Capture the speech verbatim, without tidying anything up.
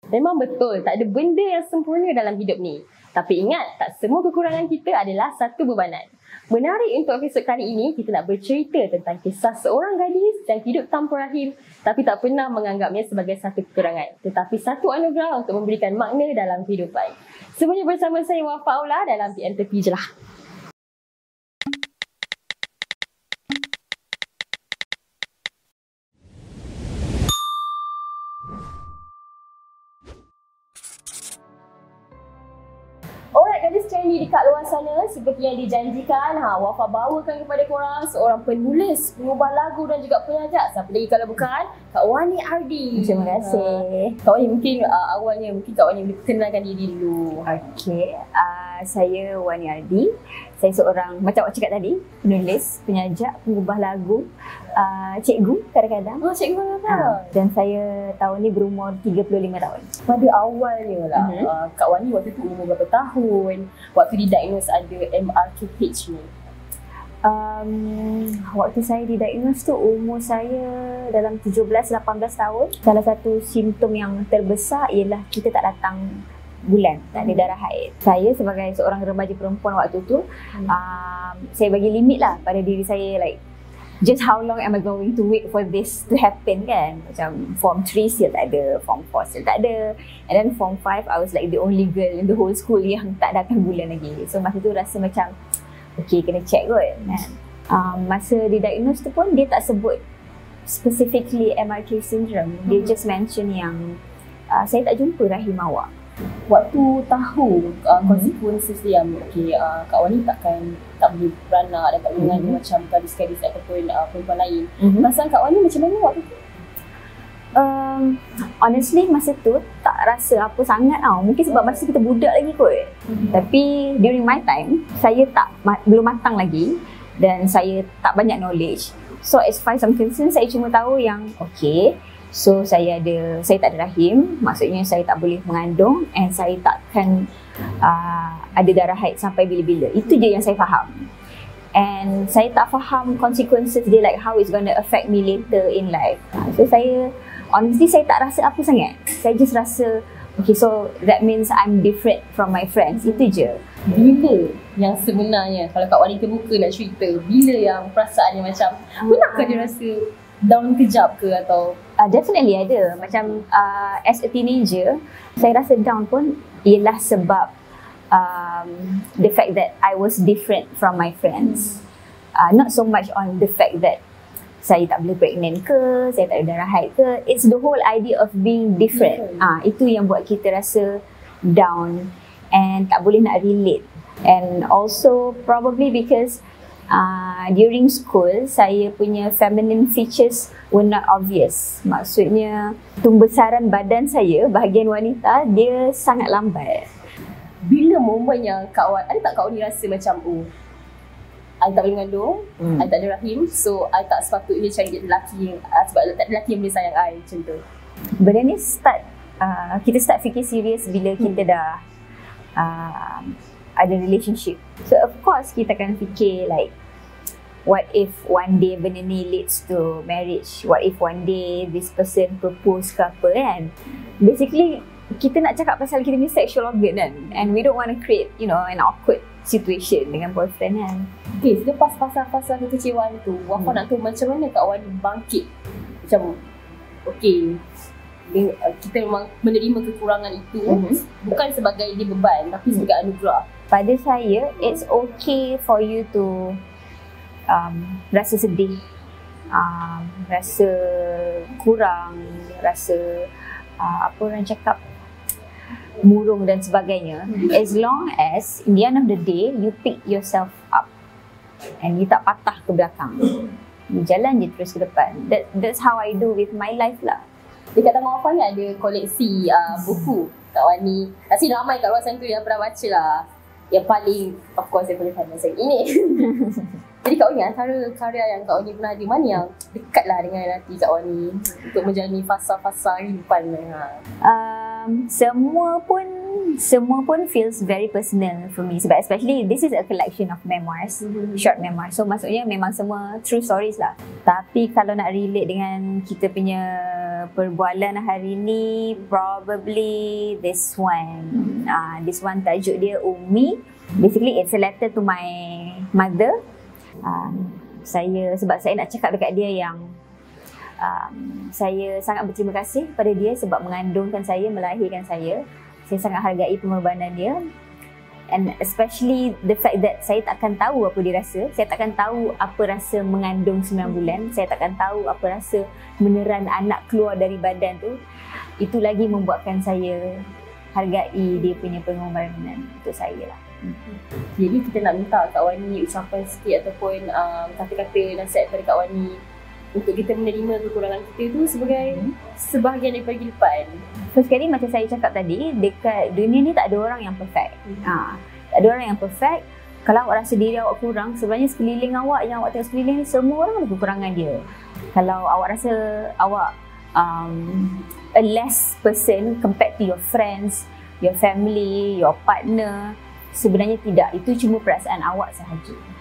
Memang betul, tak ada benda yang sempurna dalam hidup ni. Tapi ingat, tak semua kekurangan kita adalah satu bebanan. Menarik untuk episod kali ini, kita nak bercerita tentang kisah seorang gadis yang hidup tanpa rahim tapi tak pernah menganggapnya sebagai satu kekurangan, tetapi satu anugerah untuk memberikan makna dalam kehidupan. Semuanya bersama saya Wafa Aula dalam P M Tepi Je Lah. Gadis trendy dekat luar sana, seperti yang dijanjikan, ha, Wafa bawakan kepada korang seorang penulis, pengubah lagu dan juga penyanyi. Siapa lagi kalau bukan Kak Wani Ardi. Terima kasih. Ha, Kak Wani mungkin uh, awalnya mungkin Kak Wani boleh kenalkan diri dulu. Okey, uh, saya Wani Ardi. Saya seorang, macam awak cakap tadi, penulis, penyajak, pengubah lagu, uh, cikgu kadang-kadang. Oh, cikgu apa? Ha, dan saya tahun ni berumur tiga puluh lima tahun. Pada awalnya lah, uh-huh. uh, Kak Wani waktu tu umur berapa tahun? Waktu didiagnose ada M R K H ni? Um, waktu saya didiagnose tu umur saya dalam tujuh belas lapan belas tahun. Salah satu simptom yang terbesar ialah kita tak datang bulan, tak ada darah haid. Saya sebagai seorang remaja perempuan waktu tu, hmm. um, saya bagi limit lah pada diri saya, like just how long am I going to wait for this to happen kan. Macam form three still tak ada, form four still tak ada, and then form five I was like the only girl in the whole school yang tak datang bulan lagi. So masa tu rasa macam okay, kena check kot kan. Um, masa didiagnose tu pun dia tak sebut specifically M R K syndrome, dia hmm. just mention yang uh, saya tak jumpa rahim awak. Waktu tahu uh, consequences dia, okay, uh, Kak Wani takkan tak boleh beranak dan tak boleh mengandung mm-hmm. macam gadis-gadis ataupun uh, perempuan lain. Mm-hmm. Perasaan Kak Wani macam mana waktu tu? Um, honestly masa tu tak rasa apa sangat tau. Mungkin sebab masa kita budak lagi kot. Mm-hmm. Tapi during my time, saya tak ma- belum matang lagi dan saya tak banyak knowledge. So as far as I'm concerned, saya cuma tahu yang okay, so saya ada, saya tak ada rahim, maksudnya saya tak boleh mengandung, and saya takkan uh, ada darah haid sampai bila-bila. Itu je yang saya faham. And saya tak faham consequences dia, like how it's gonna affect me later in life. So saya, honestly saya tak rasa apa sangat. Saya just rasa, okay, so that means I'm different from my friends. Itu je. Bila yang sebenarnya, kalau Kak Wani terbuka nak cerita, bila yang perasaannya macam, pernahkah dia rasa down kejap ke atau? Uh, definitely ada. Macam uh, as a teenager, saya rasa down pun ialah sebab um, the fact that I was different from my friends. Uh, not so much on the fact that saya tak boleh pregnant ke, saya tak ada darah haid ke. It's the whole idea of being different. Ah, uh, itu yang buat kita rasa down and tak boleh nak relate. And also probably because Uh, during school, saya punya feminine features were not obvious. Maksudnya, pembesaran badan saya, bahagian wanita, dia sangat lambat. Bila momen yang Kak Wani, ada tak Kak Wani rasa macam, oh, I tak boleh mengandung, hmm. I tak ada rahim, so I tak sepatutnya cari lelaki yang, uh, sebab tak ada lelaki yang boleh sayang I, macam tu. Benda ni start, uh, kita start fikir serius bila kita hmm. dah uh, ada relationship. So of course kita akan fikir like, what if one day benda ni leads to marriage? What if one day this person propose ke apa kan? Basically kita nak cakap pasal kita ni sexual organ kan, and we don't want to create, you know, an awkward situation dengan boyfriend kan. Okay, selepas fasa-fasa kekecewaan tu, Wafa hmm. nak tahu macam mana Kak Wani bangkit. Macam okay, kita memang menerima kekurangan itu mm-hmm. bukan sebagai dia beban, tapi sebagai anugerah. Pada saya, it's okay for you to um, rasa sedih, um, rasa kurang, rasa uh, apa orang cakap, murung dan sebagainya. Mm-hmm. As long as in the end of the day, you pick yourself up and you tak patah ke belakang. You jalan je terus ke depan. That, that's how I do with my life lah. Dekat Taman Wafa ni ada koleksi uh, buku Kak Wani. Rasa ramai kat luar sana tu yang pernah baca lah. Yang paling, of course, yang paling famous yang ini. Jadi Kak Wani, antara karya yang Kak Wani pernah ada, mana yang dekat lah dengan hati Kak Wani untuk menjalani fasa-fasa kehidupan? Um, semua pun semua pun feels very personal for me, sebab especially this is a collection of memoirs, mm-hmm. short memoirs. So maksudnya memang semua true stories lah. Tapi kalau nak relate dengan kita punya perbualan hari ni probably this one. Uh, this one tajuk dia Umi. Basically it's a letter to my mother. Uh, saya sebab saya nak cakap dekat dia yang um, saya sangat berterima kasih pada dia sebab mengandungkan saya, melahirkan saya. Saya sangat hargai pengorbanan dia. And especially the fact that saya takkan tahu apa dia rasa. Saya takkan tahu apa rasa mengandung sembilan bulan. Saya takkan tahu apa rasa meneran anak keluar dari badan tu. Itu lagi membuatkan saya hargai dia punya pengorbanan untuk saya lah. Jadi kita nak minta Kak Wani ucapan sikit ataupun um, kata-kata nasihat kepada Kak Wani untuk kita menerima kekurangan kita tu sebagai hmm. sebahagian daripada kehidupan. First sekali macam saya cakap tadi, dekat dunia ni tak ada orang yang perfect. Hmm. Ha, tak ada orang yang perfect. Kalau awak rasa diri awak kurang, sebenarnya sekeliling awak yang awak tengok sekeliling ni semua orang ada kekurangan dia. Kalau awak rasa awak um, a less person compared to your friends, your family, your partner, sebenarnya tidak. Itu cuma perasaan awak sahaja.